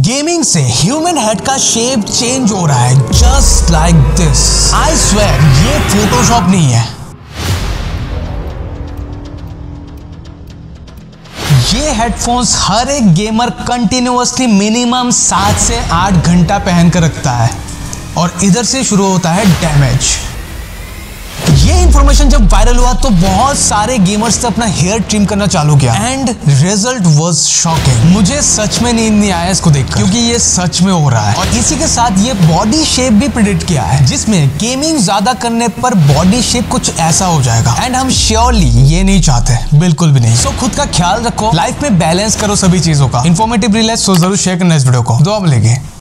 Gaming से human head का shape change हो रहा है just like this. I swear ये फोटोशॉप नहीं है। ये हेडफोन्स हर एक गेमर कंटिन्यूअसली मिनिमम 7 से 8 घंटा पहन कर रखता है और इधर से शुरू होता है डैमेज। ये इंफॉर्मेशन जब वायरल हुआ तो बहुत सारे गेमर्स ने अपना हेयर ट्रिम करना चालू किया एंड रिजल्ट वाज शॉकिंग। मुझे सच में नींद नहीं आया इसको देखकर, क्योंकि ये सच में हो रहा है। और इसी के साथ ये बॉडी शेप भी प्रेडिक्ट किया है, जिसमें गेमिंग ज्यादा करने पर बॉडी शेप कुछ ऐसा हो जाएगा एंड हम श्योरली ये नहीं चाहते, बिल्कुल भी नहीं। सो खुद का ख्याल रखो, लाइफ में बैलेंस करो सभी चीजों का। इन्फॉर्मेटिव रील है, सो जरूर शेयर करना इस वीडियो को। दुआ मिलेगी।